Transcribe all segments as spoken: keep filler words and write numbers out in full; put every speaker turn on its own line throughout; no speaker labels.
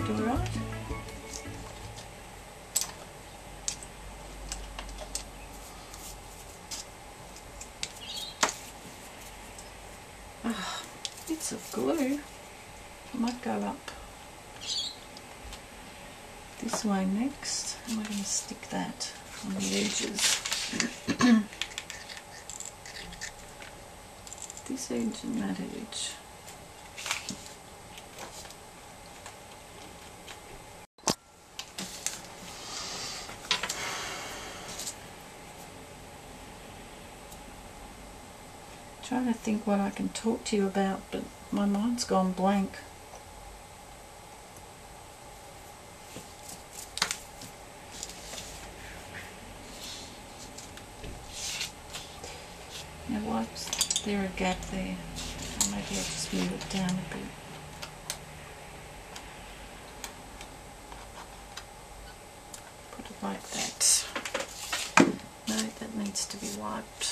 looked alright. Oh, bits of glue. I might go up this way next, and we're going to stick that on the edges. This edge and that edge. Trying to think what I can talk to you about, but my mind's gone blank. Now what's there a gap there? Or maybe I'll just move it down a bit. Put it like that. No, that needs to be wiped.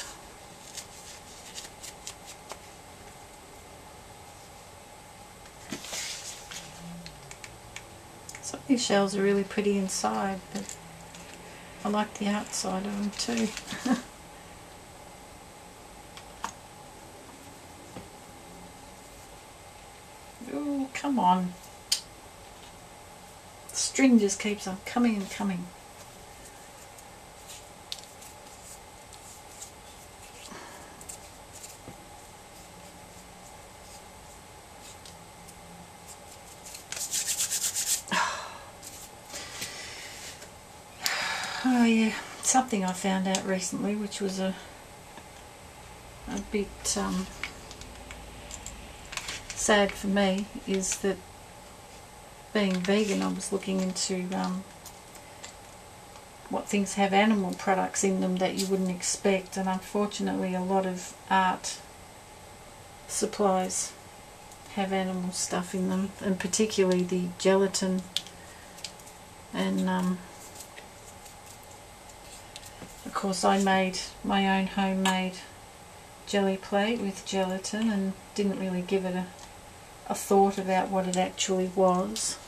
Some of these shells are really pretty inside, but I like the outside of them too. Oh, come on. The string just keeps on coming and coming. Oh yeah, something I found out recently, which was a a bit um, sad for me, is that being vegan, I was looking into um, what things have animal products in them that you wouldn't expect, and unfortunately a lot of art supplies have animal stuff in them, and particularly the gelatin. And um, of course I made my own homemade jelly plate with gelatin and didn't really give it a, a thought about what it actually was.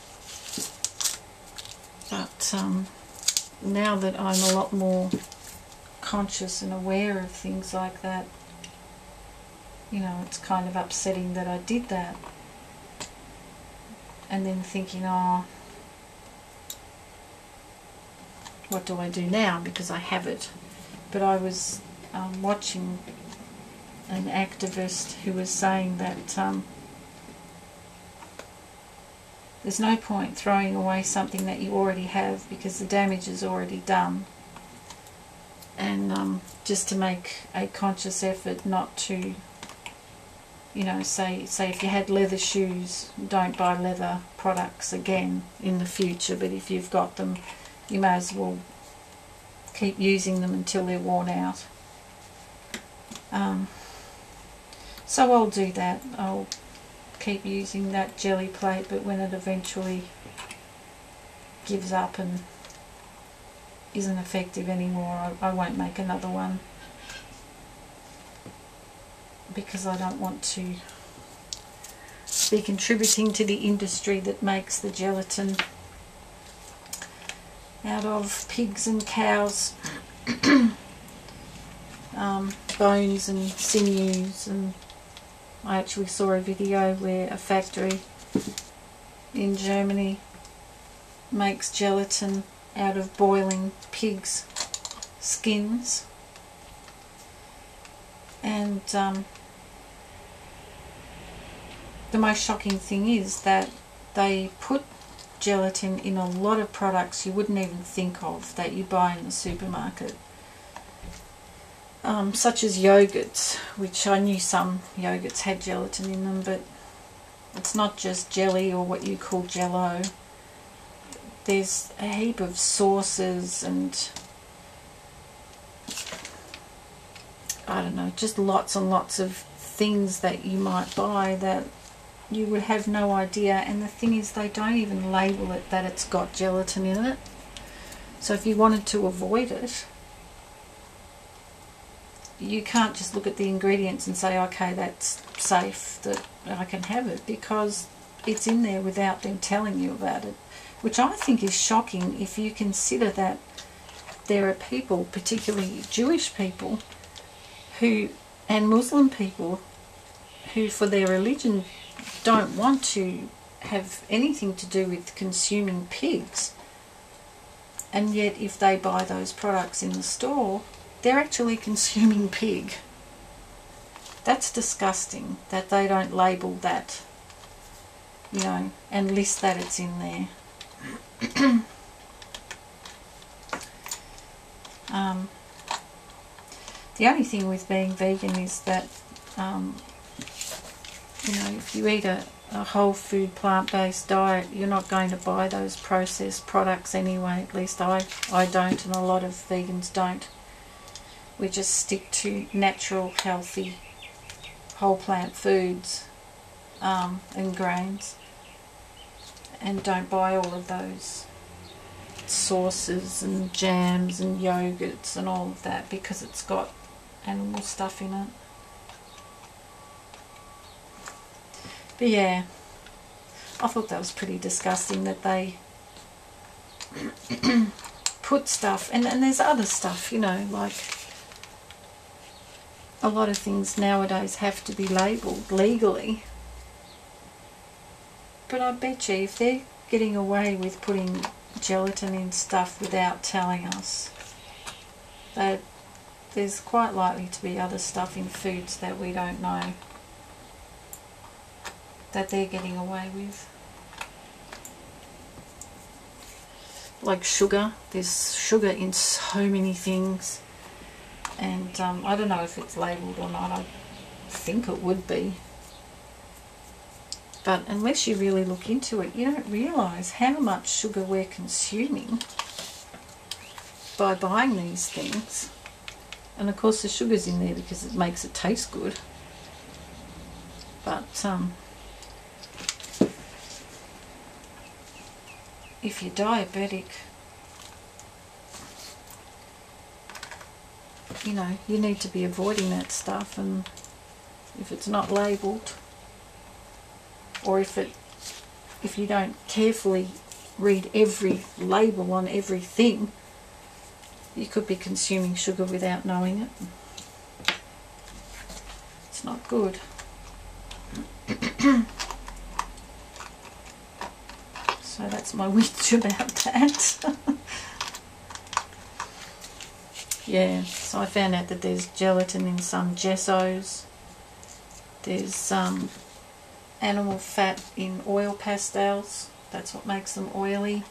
But um, now that I'm a lot more conscious and aware of things like that, you know, it's kind of upsetting that I did that. And then thinking, oh, what do I do now, because I have it. But I was um, watching an activist who was saying that um, there's no point throwing away something that you already have, because the damage is already done. And um, just to make a conscious effort not to, you know, say, say if you had leather shoes, don't buy leather products again in the future, but if you've got them, you may as well keep using them until they're worn out. Um, so I'll do that. I'll keep using that jelly plate, but when it eventually gives up and isn't effective anymore, I, I won't make another one, because I don't want to be contributing to the industry that makes the gelatin out of pigs and cows, um, bones and sinews. And I actually saw a video where a factory in Germany makes gelatin out of boiling pigs' skins, and um, the most shocking thing is that they put gelatin in a lot of products you wouldn't even think of that you buy in the supermarket, um, such as yogurts, which I knew some yogurts had gelatin in them, but it's not just jelly or what you call jello. There's a heap of sauces and I don't know, just lots and lots of things that you might buy that you would have no idea. And the thing is, they don't even label it that it's got gelatin in it. So if you wanted to avoid it, you can't just look at the ingredients and say, okay, that's safe, that I can have it, because it's in there without them telling you about it, which I think is shocking if you consider that there are people, particularly Jewish people, who and Muslim people, who for their religion don't want to have anything to do with consuming pigs, and yet if they buy those products in the store, they're actually consuming pig. That's disgusting that they don't label that, you know, and list that it's in there. um, the only thing with being vegan is that, um, you know, if you eat a, a whole food plant-based diet, you're not going to buy those processed products anyway. At least I, I don't, and a lot of vegans don't. We just stick to natural, healthy, whole plant foods um, and grains, and don't buy all of those sauces and jams and yogurts and all of that because it's got animal stuff in it. But yeah, I thought that was pretty disgusting that they put stuff, and, and there's other stuff, you know, like a lot of things nowadays have to be labelled legally. But I bet you if they're getting away with putting gelatin in stuff without telling us, that there's quite likely to be other stuff in foods that we don't know that they're getting away with. Like sugar. There's sugar in so many things. And um, I don't know if it's labelled or not. I think it would be. But unless you really look into it, you don't realise how much sugar we're consuming by buying these things. And of course the sugar's in there because it makes it taste good. But um, if you're diabetic, you know, you need to be avoiding that stuff, and if it's not labelled, or if it if you don't carefully read every label on everything, you could be consuming sugar without knowing it. It's not good. So that's my whinge about that. Yeah, so I found out that there's gelatin in some gessos. There's um, animal fat in oil pastels. That's what makes them oily.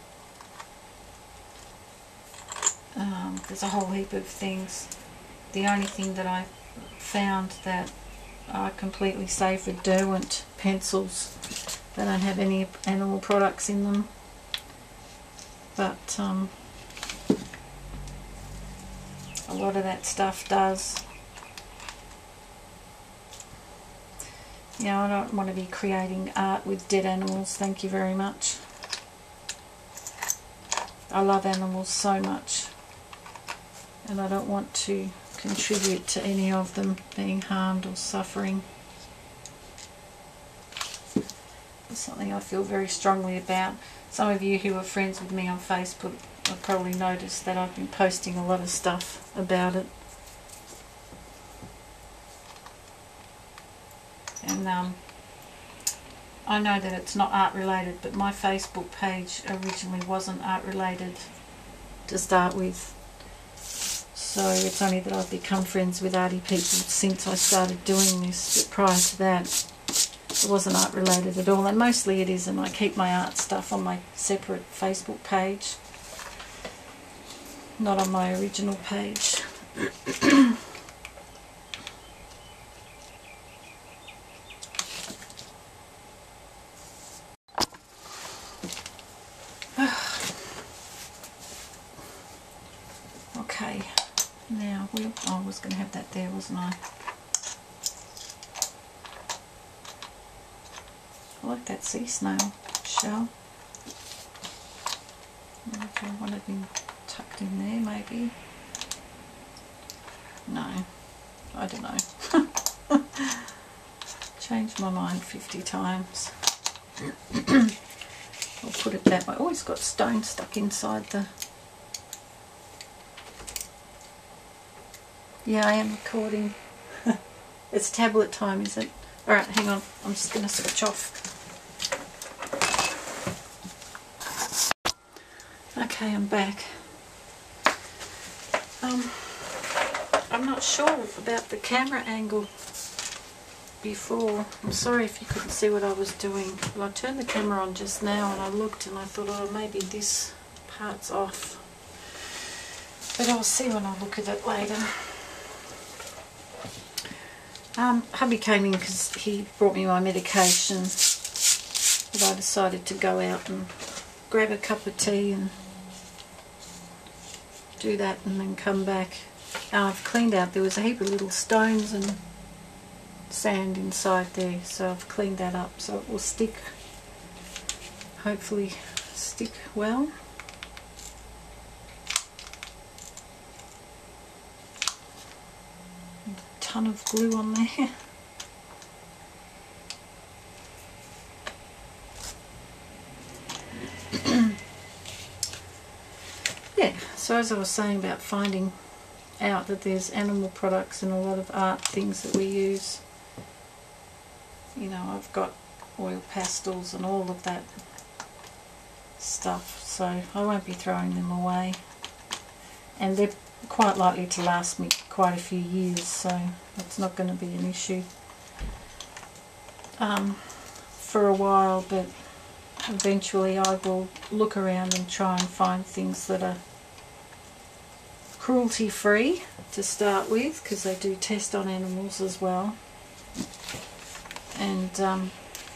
Um, there's a whole heap of things. The only thing that I found that are completely safe are Derwent pencils. They don't have any animal products in them. But um, a lot of that stuff does. You know, I don't want to be creating art with dead animals, thank you very much. I love animals so much, and I don't want to contribute to any of them being harmed or suffering. It's something I feel very strongly about. Some of you who are friends with me on Facebook have probably noticed that I've been posting a lot of stuff about it. And um, I know that it's not art related, but my Facebook page originally wasn't art related to start with. So it's only that I've become friends with arty people since I started doing this. But prior to that, it wasn't art related at all, and mostly it isn't. I keep my art stuff on my separate Facebook page, not on my original page. Okay, now we, oh, I was going to have that there, wasn't I? I like that sea snail shell. If I want it in, tucked in there, maybe. No, I don't know. Changed my mind fifty times. I'll put it that way. Oh, it's got stone stuck inside the... Yeah, I am recording. It's tablet time, is it? Alright, hang on. I'm just going to switch off. Okay, I'm back. Um, I'm not sure about the camera angle before. I'm sorry if you couldn't see what I was doing. But I turned the camera on just now and I looked and I thought, oh, maybe this part's off. But I'll see when I look at it later. Um, hubby came in because he brought me my medication, but I decided to go out and grab a cup of tea and do that and then come back. And I've cleaned out, there was a heap of little stones and sand inside there, so I've cleaned that up so it will stick, hopefully stick well. Ton of glue on there. Yeah, so as I was saying about finding out that there's animal products in a lot of art things that we use, you know, I've got oil pastels and all of that stuff, so I won't be throwing them away, and they're quite likely to last me quite a few years, so it's not going to be an issue um, for a while, but eventually I will look around and try and find things that are cruelty free to start with, because they do test on animals as well, and um,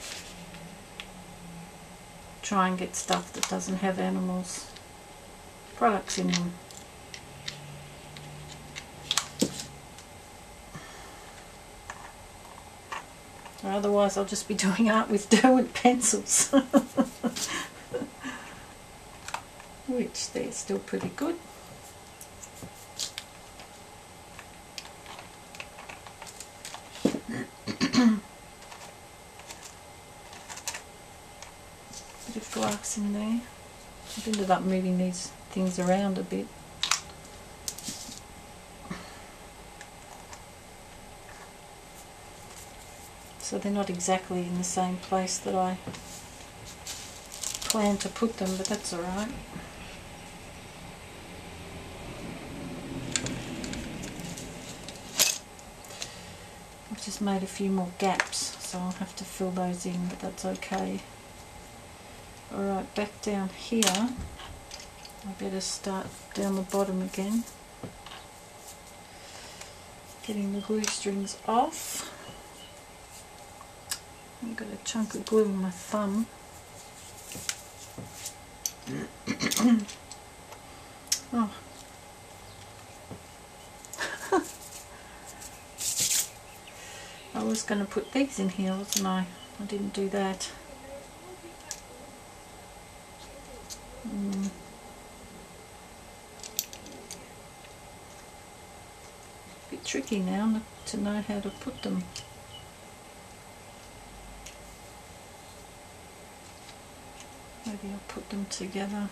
try and get stuff that doesn't have animals products in them. Or otherwise I'll just be doing art with Derwent pencils. Which they're still pretty good. Bit of glass in there. I've ended up moving these things around a bit. So they're not exactly in the same place that I plan to put them, but that's alright. I've just made a few more gaps, so I'll have to fill those in, but that's okay. Alright, back down here. I better start down the bottom again. Getting the glue strings off. I've got a chunk of glue on my thumb. Oh. I was going to put these in here, wasn't I? I didn't do that. Mm. Bit tricky now to know how to put them. Maybe I'll put them together.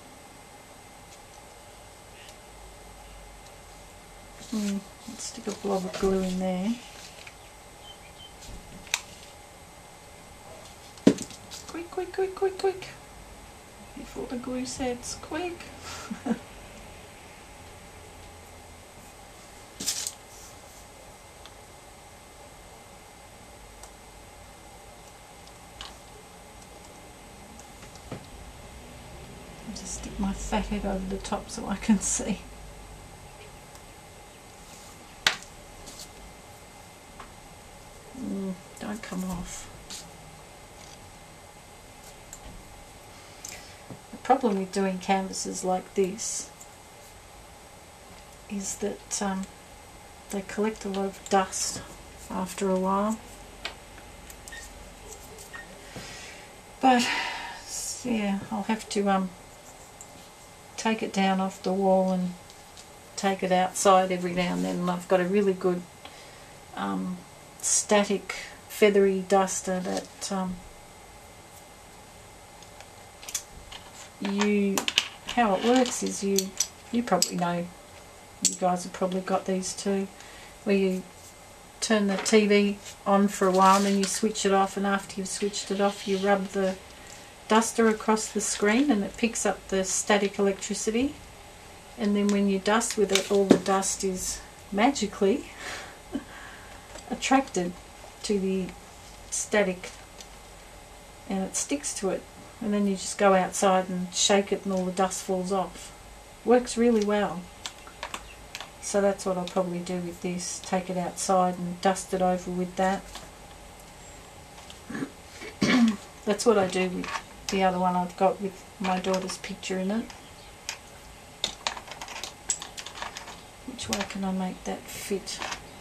Mm, let's stick a blob of glue in there. Quick, quick, quick, quick, quick. Before the glue sets, quick. Just stick my fat head over the top so I can see. Mm, don't come off. The problem with doing canvases like this is that um, they collect a lot of dust after a while. But yeah, I'll have to um, take it down off the wall and take it outside every now and then. And I've got a really good um, static feathery duster that um, you, how it works is you, you probably know, you guys have probably got these too, where you turn the T V on for a while and then you switch it off, and after you've switched it off you rub the duster across the screen and it picks up the static electricity, and then when you dust with it, all the dust is magically attracted to the static and it sticks to it, and then you just go outside and shake it and all the dust falls off. Works really well. So that's what I'll probably do with this, take it outside and dust it over with that. That's what I do with the other one I've got with my daughter's picture in it. Which way can I make that fit?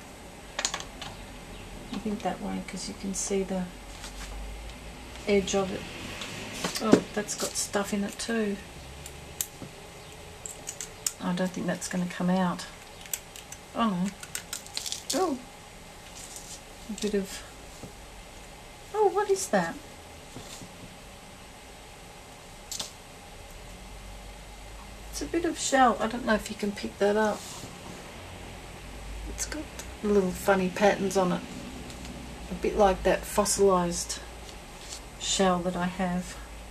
I think that way, because you can see the edge of it. Oh, that's got stuff in it too. I don't think that's going to come out. Oh no. Oh, a bit of, oh, what is that? It's a bit of shell. I don't know if you can pick that up. It's got little funny patterns on it, a bit like that fossilized shell that I have.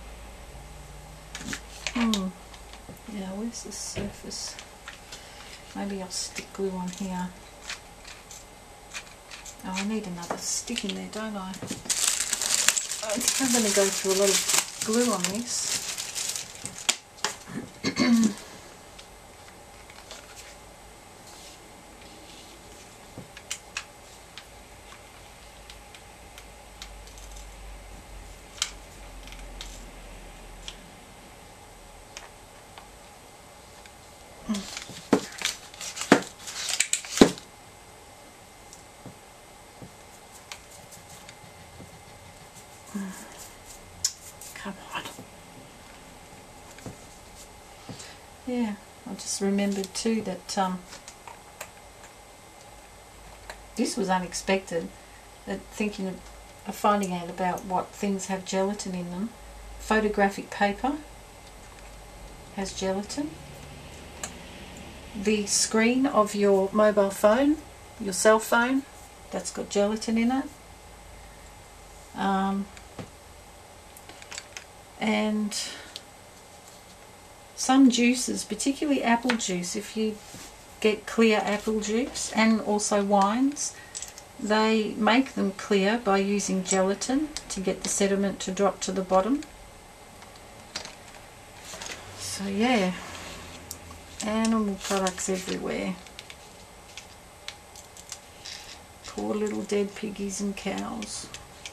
Hmm. Yeah, where's the surface? Maybe I'll stick glue on here. Oh, I need another stick in there, don't I? I think I'm going to go through a lot of glue on this. Come on. Yeah, I just remembered too that um, this was unexpected, that thinking of, of finding out about what things have gelatin in them. Photographic paper has gelatin. The screen of your mobile phone, your cell phone, that's got gelatin in it. Um, and some juices, particularly apple juice, if you get clear apple juice, and also wines, they make them clear by using gelatin to get the sediment to drop to the bottom. So yeah, animal products everywhere. Poor little dead piggies and cows.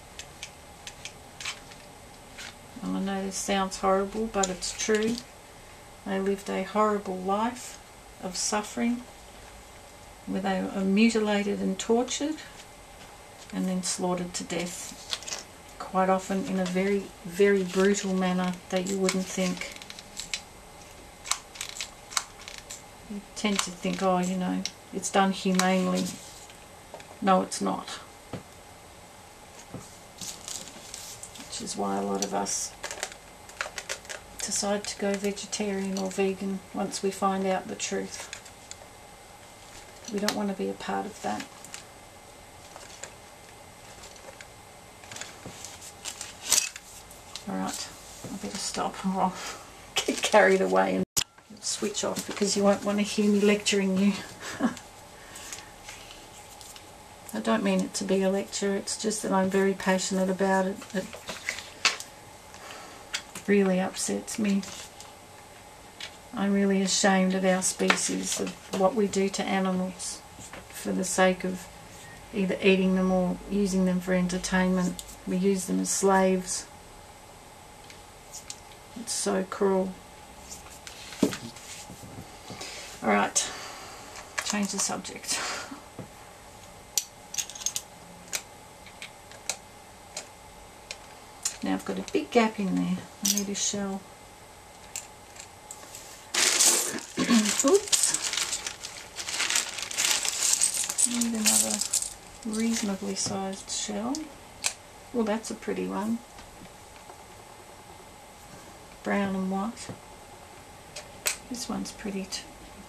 And I know this sounds horrible, but it's true. They lived a horrible life of suffering, where they were mutilated and tortured and then slaughtered to death, quite often in a very, very brutal manner that you wouldn't think. You tend to think, oh, you know, it's done humanely. No, it's not. Which is why a lot of us decide to go vegetarian or vegan once we find out the truth. We don't want to be a part of that. Alright, I better stop or I'll get carried away and switch off, because you won't want to hear me lecturing you. I don't mean it to be a lecture, it's just that I'm very passionate about it. It really upsets me. I'm really ashamed of our species, of what we do to animals for the sake of either eating them or using them for entertainment. We use them as slaves. It's so cruel. Alright, change the subject. Now I've got a big gap in there. I need a shell. Oops. Need another reasonably sized shell. Well, that's a pretty one. brown and white. This one's pretty too.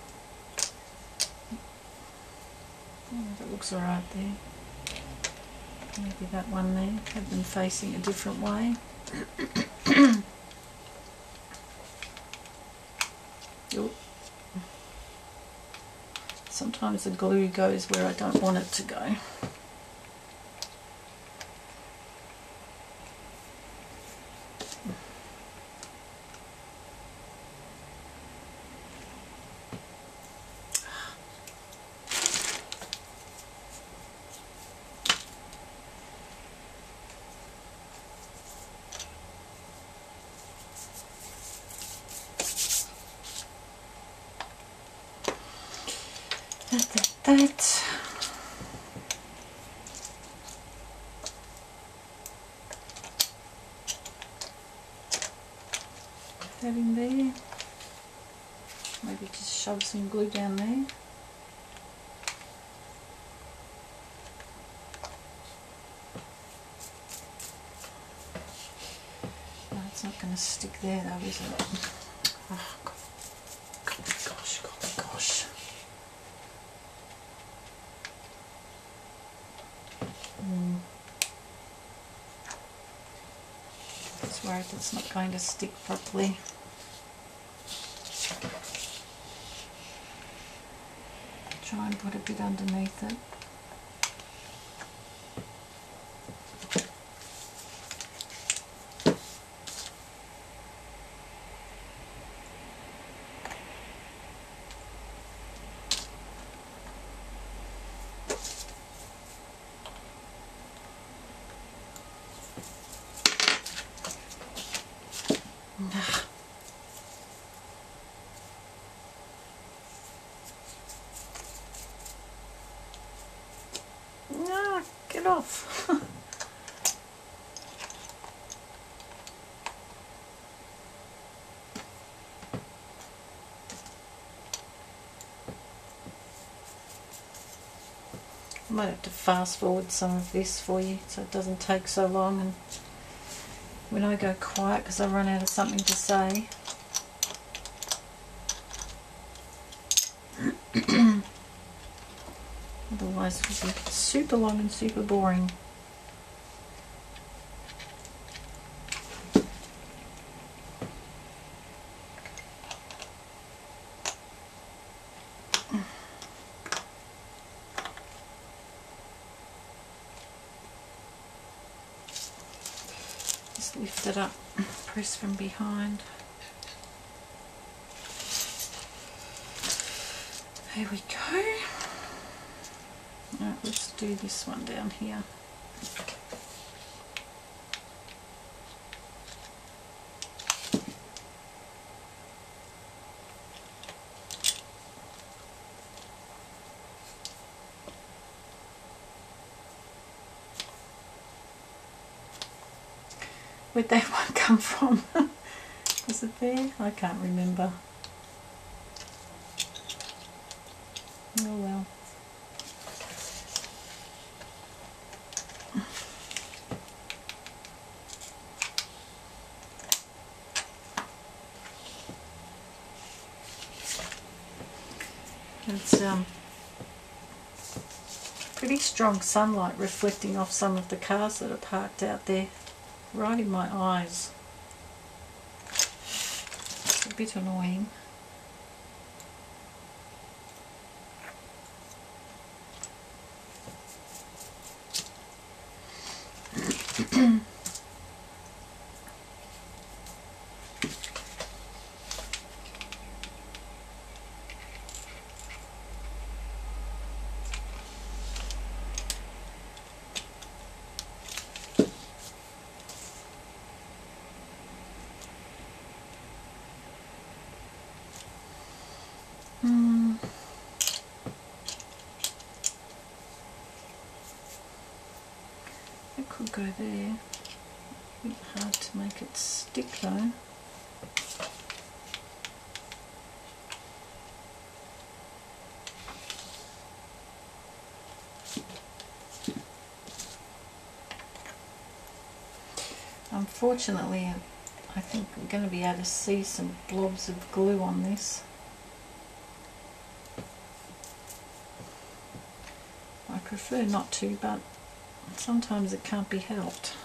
Oh, that looks alright there. Maybe that one there. Have them facing a different way. Ooh. Sometimes the glue goes where I don't want it to go. That, that, that. That in there. Maybe just shove some glue down there. No, it's not going to stick there though, is it? Oh, God. Gosh, gosh, gosh. Mm. I was worried it's not going to stick properly. Try and put a bit underneath it. No, get off. I might have to fast forward some of this for you so it doesn't take so long, and when I go quiet because I run out of something to say. Otherwise it will be super long and super boring. Just lift it up, press from behind. There we go. Right, let's do this one down here. Where'd that one come from? Was it there? I can't remember. Oh well. It's um, pretty strong sunlight reflecting off some of the cars that are parked out there, right in my eyes. It's a bit annoying. Hmm. It could go there. A bit hard to make it stick though. Unfortunately, I think we're going to be able to see some blobs of glue on this. I prefer not to, but sometimes it can't be helped.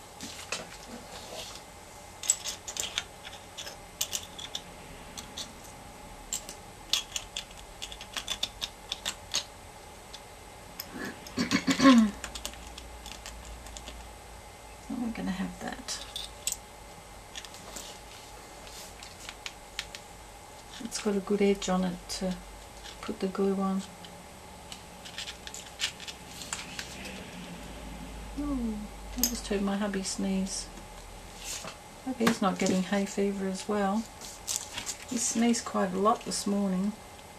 We're going to have that. It's got a good edge on it to put the glue on. Oh, I just heard my hubby sneeze. Hope he's not getting hay fever as well. He sneezed quite a lot this morning.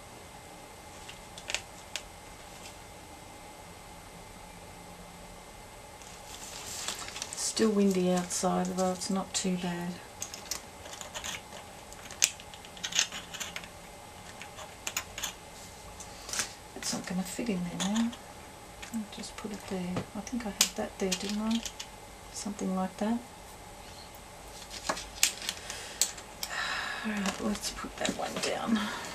Still windy outside, although it's not too bad. It's not going to fit in there now. I'll just put it there. I think I had that there, didn't I? Something like that. Alright, let's put that one down.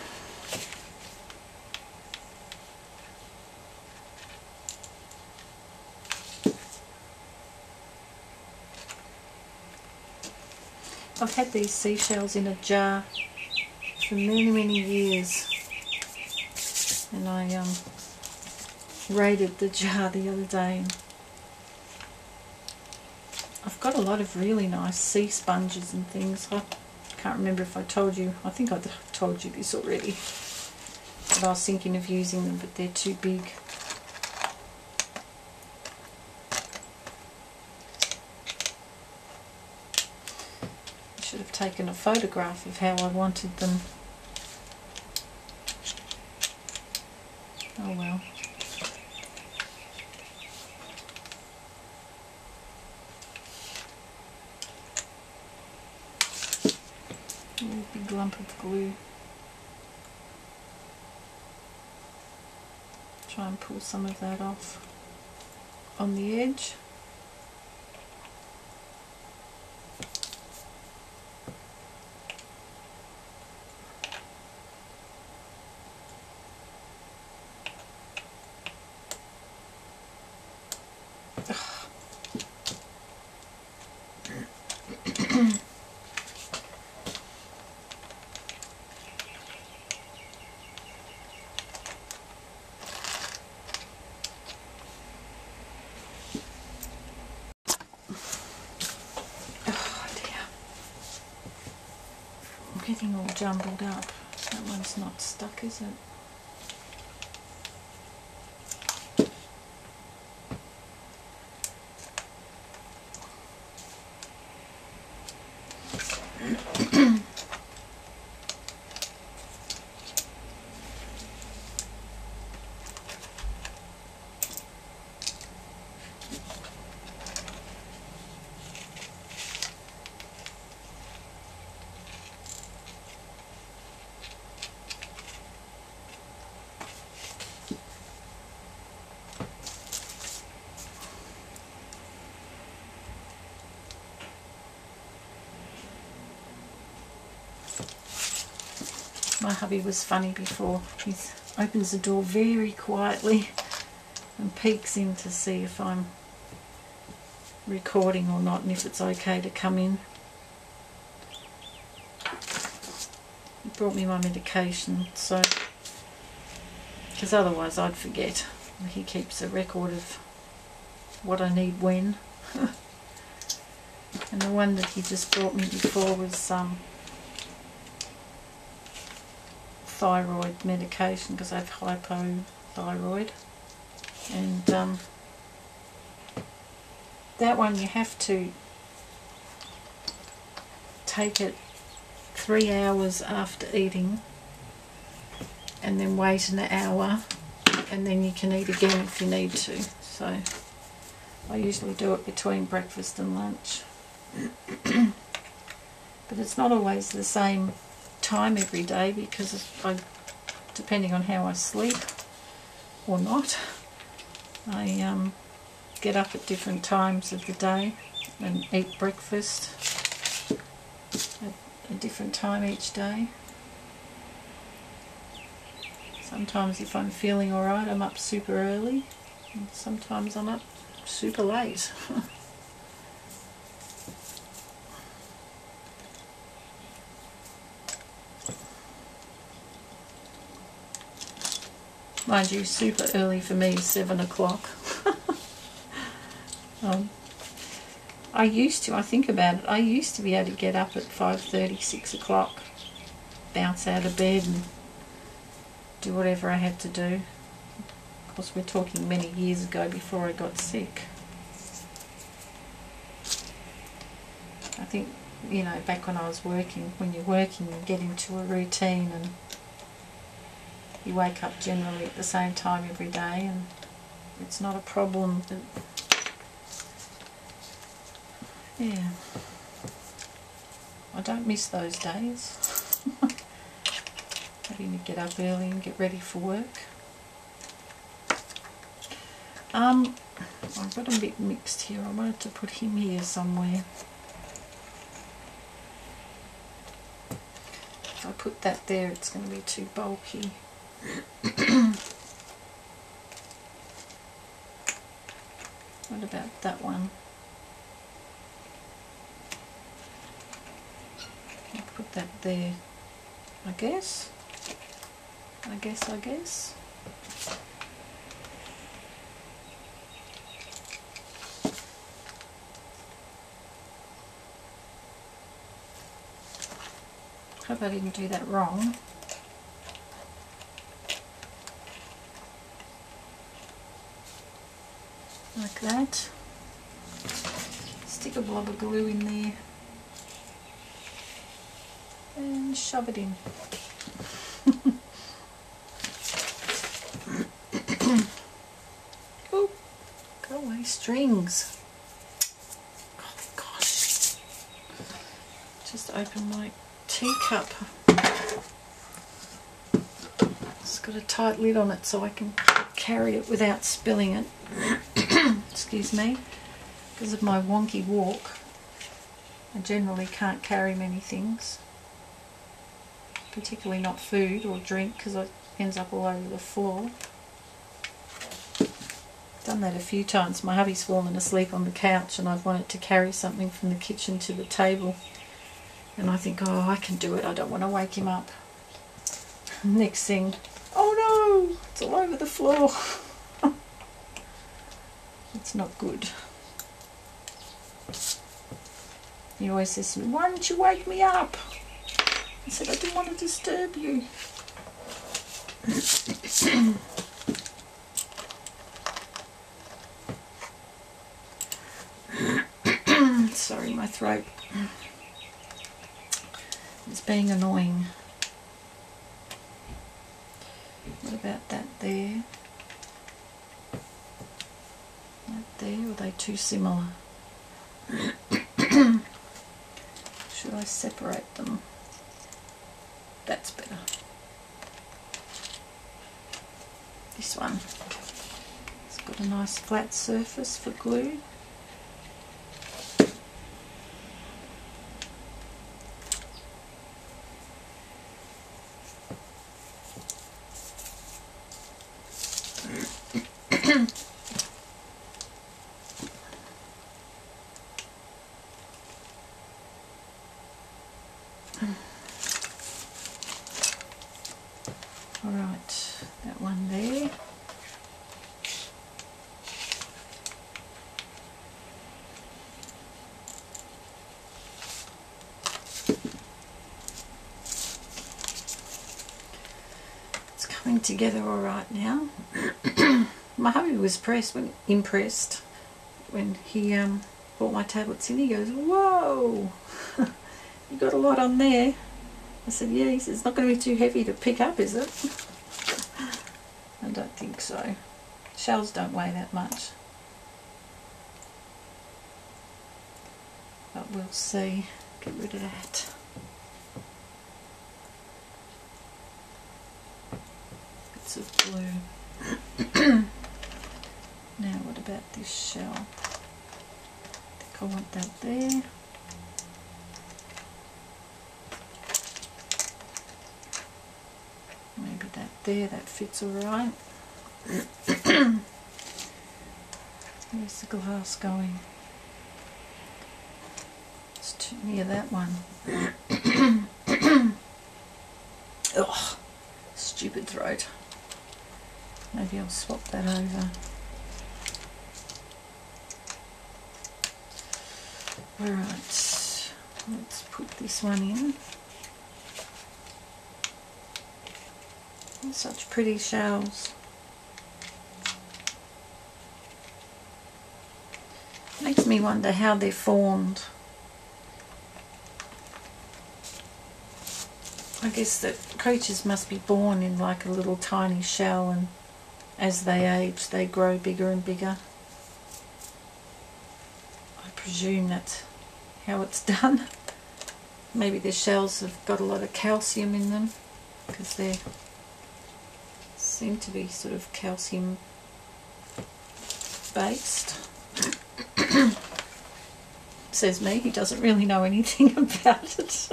I've had these seashells in a jar for many, many years, and I um, raided the jar the other day. I've got a lot of really nice sea sponges and things. I can't remember if I told you, I think I told you this already, but I was thinking of using them, but they're too big. Should have taken a photograph of how I wanted them. Oh well. A big lump of glue. Try and pull some of that off on the edge. Getting all jumbled up. That one's not stuck, is it? My hubby was funny before. He opens the door very quietly and peeks in to see if I'm recording or not and if it's okay to come in. He brought me my medication, so because otherwise I'd forget. He keeps a record of what I need when. And the one that he just brought me before was um, thyroid medication, because I have hypothyroid, and um, that one you have to take it three hours after eating and then wait an hour and then you can eat again if you need to. So I usually do it between breakfast and lunch. But it's not always the same time every day, because I, depending on how I sleep or not, I um, get up at different times of the day and eat breakfast at a different time each day. Sometimes if I'm feeling alright I'm up super early, and sometimes I'm up super late. Mind you, super early for me is seven o'clock. um, I used to, I think about it, I used to be able to get up at five thirty, six o'clock, bounce out of bed and do whatever I had to do. Of course, we're talking many years ago before I got sick. I think, you know, back when I was working, when you're working you get into a routine and you wake up generally at the same time every day and it's not a problem. But yeah, I don't miss those days. Having to get up early and get ready for work. Um, I've got a bit mixed here. I wanted to put him here somewhere. If I put that there, it's going to be too bulky. What about that one? I'll put that there, I guess. I guess, I guess. Hope I didn't do that wrong. Like that. Stick a blob of glue in there and shove it in. Oh, go away, strings. Oh gosh. Just open my teacup. It's got a tight lid on it so I can carry it without spilling it. Excuse me. Because of my wonky walk, I generally can't carry many things, particularly not food or drink, because it ends up all over the floor. Done that a few times. My hubby's fallen asleep on the couch and I've wanted to carry something from the kitchen to the table, and I think, oh, I can do it, I don't want to wake him up. Next thing, oh no, it's all over the floor. It's not good. He always says to me, why didn't you wake me up? I said, I didn't want to disturb you. Sorry, my throat is being annoying. What about that there? That there, or are they too similar? Should I separate them? That's better. This one, it's got a nice flat surface for glue. Alright, that one there. It's coming together alright now. My hubby was pressed when, impressed when he um, brought my tablets in. He goes, whoa, you got a lot on there. I said, yeah. He says, it's not going to be too heavy to pick up, is it? I don't think so. Shells don't weigh that much. But we'll see. Get rid of that. Bits of glue. Now what about this shell? I think I want that there. there, that fits alright. Where's the glass going? It's too near that one. Ugh, stupid throat. Maybe I'll swap that over. Alright, let's put this one in. Such pretty shells. Makes me wonder how they're formed. I guess that creatures must be born in like a little tiny shell, and as they age they grow bigger and bigger. I presume that's how it's done. Maybe the shells have got a lot of calcium in them because they seem to be sort of calcium based. Says me, he doesn't really know anything about it.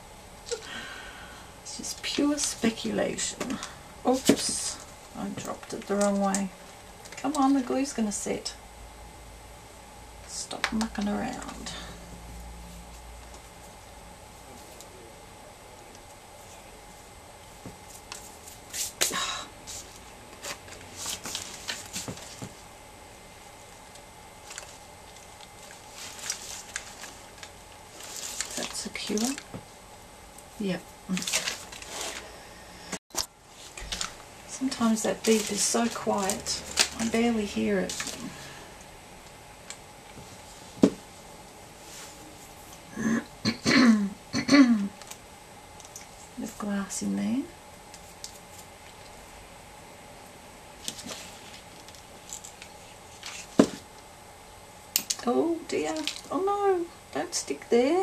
It's just pure speculation. Oops, I dropped it the wrong way. Come on, the glue's going to set. Stop mucking around. Secure. Yep. Sometimes that beep is so quiet, I barely hear it. There's glass in there. Oh dear. Oh no, don't stick there.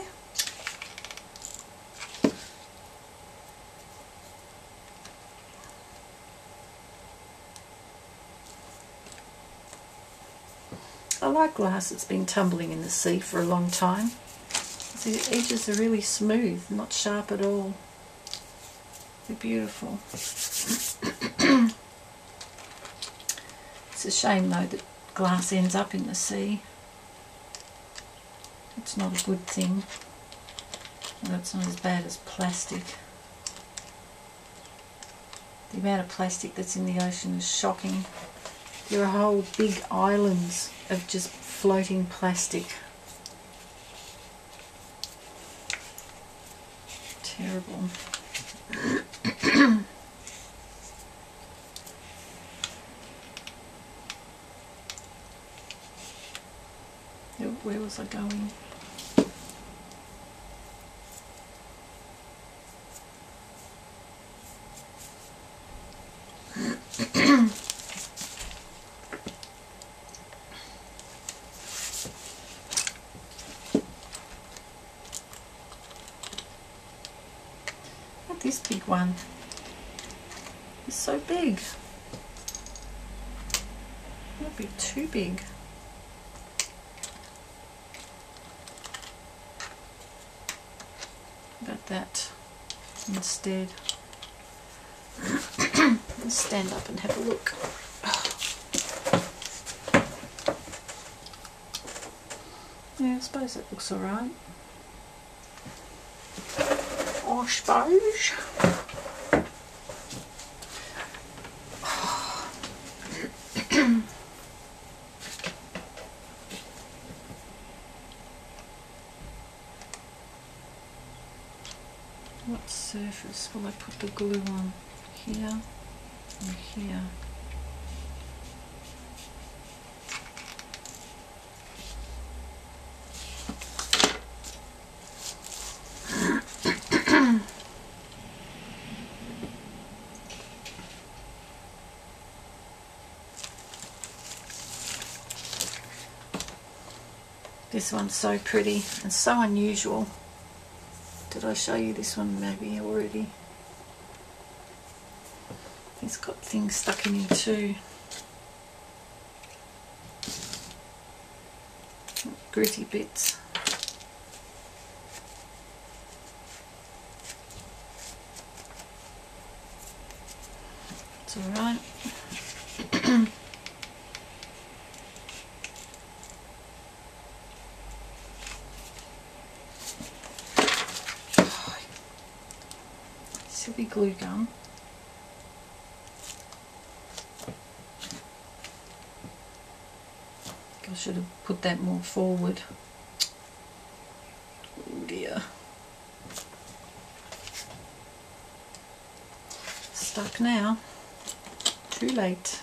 I like glass that's been tumbling in the sea for a long time. The edges are really smooth, not sharp at all. They're beautiful. It's a shame though that glass ends up in the sea. It's not a good thing. And it's not as bad as plastic. The amount of plastic that's in the ocean is shocking. There are whole big islands of just floating plastic. Terrible. Where was I going? This big one is so big. Might be too big. About that instead. Let's stand up and have a look. Yeah, I suppose that looks alright. I suppose. What surface will I put the glue on? Here and here. This one's so pretty and so unusual. Did I show you this one maybe already? It's got things stuck in here too. Gritty bits. That's alright. Silly glue gun. I should have put that more forward. Oh dear. Stuck now. Too late.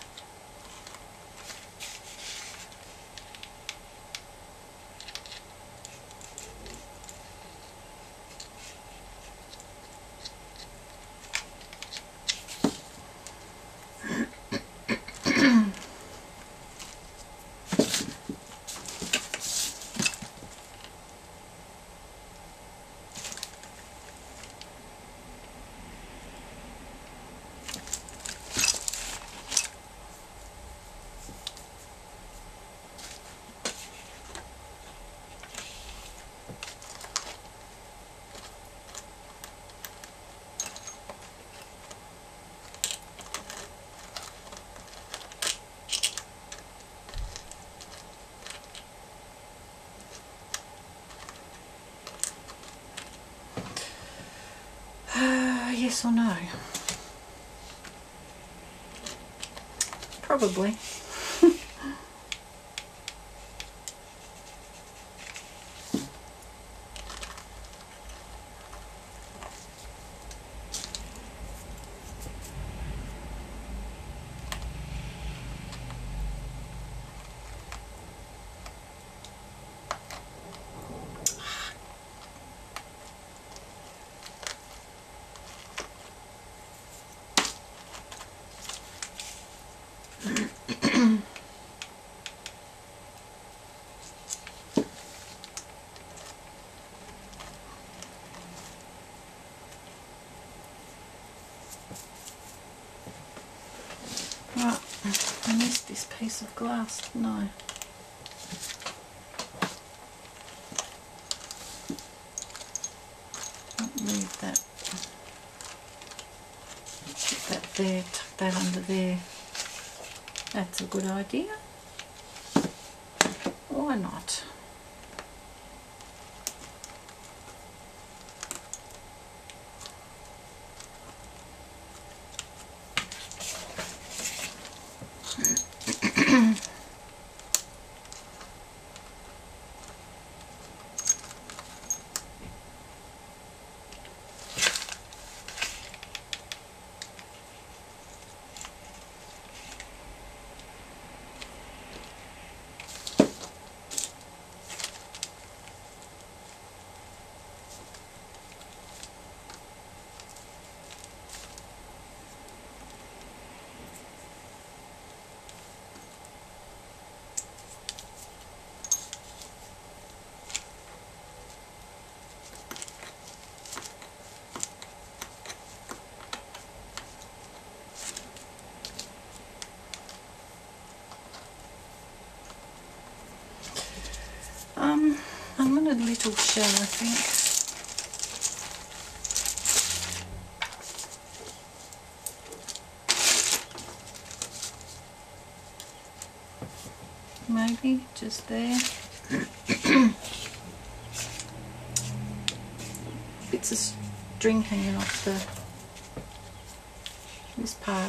Yes or no? Probably. Right, I missed this piece of glass, no. Move that. Put that there, tuck that under there. That's a good idea. Why not? Um, I'm in a little shell, I think. Maybe just there. Bits of string hanging off the this part.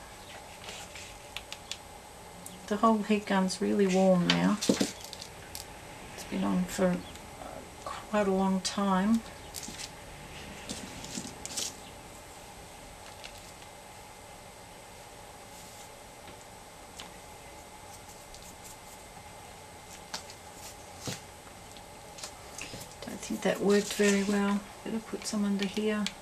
The whole heat gun's really warm now. It's been on for quite a long time. Don't think that worked very well. Better put some under here.